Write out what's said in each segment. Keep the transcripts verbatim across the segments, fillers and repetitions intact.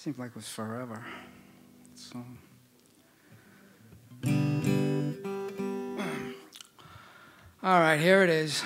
Seemed like it was forever. So. All right, here it is.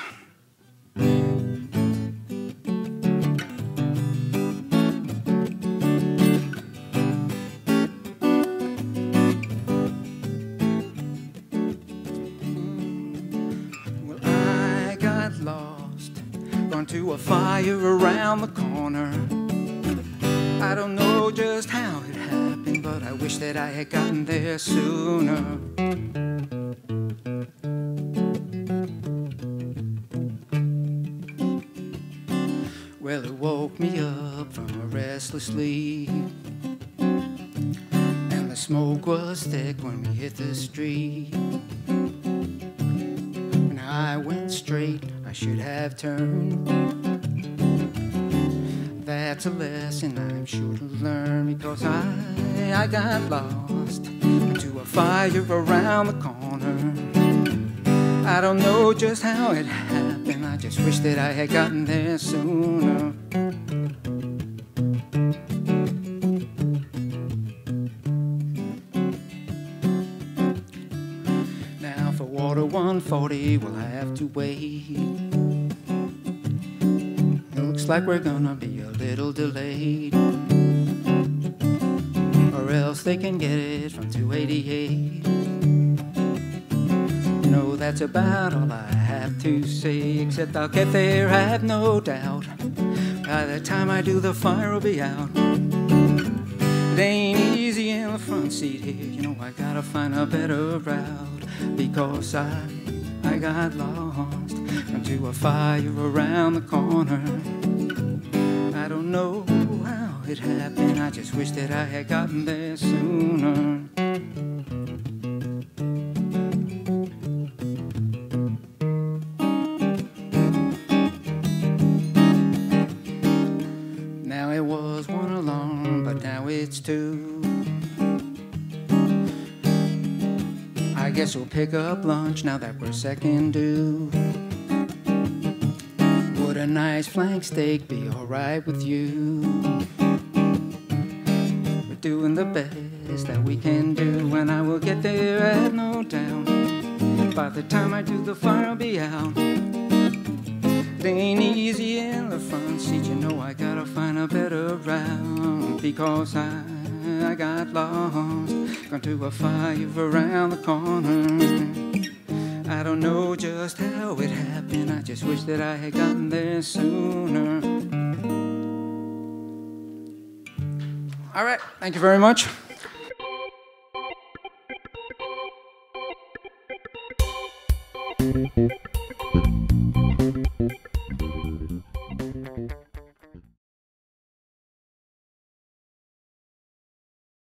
Well, I got lost, gone to a fire around the corner. I don't know just how it happened, but I wish that I had gotten there sooner. Well, it woke me up from a restless sleep, and the smoke was thick when we hit the street. And I went straight, I should have turned. That's a lesson I'm sure to learn, because I, I got lost into a fire around the corner. I don't know just how it happened, I just wish that I had gotten there sooner. Now for water one forty we'll have to wait. Looks like we're gonna be a little delayed, or else they can get it from two eighty-eight. No, that's about all I have to say, except I'll get there, I have no doubt. By the time I do, the fire will be out. It ain't easy in the front seat here, you know I gotta find a better route, because I, I got lost into a fire around the corner. I don't know how it happened, I just wish that I had gotten there sooner. Now it was one alarm, but now it's two. I guess we'll pick up lunch now that we're second due. Would a nice flank steak be alright with you? We're doing the best that we can do, and I will get there, I have no doubt. By the time I do, the fire will be out. It ain't easy in the front seat, you know I gotta find a better route, because I, I got lost, gone to a fire around the corner. I don't know just how it happened, I just wish that I had gotten there sooner. All right, thank you very much. Thank you.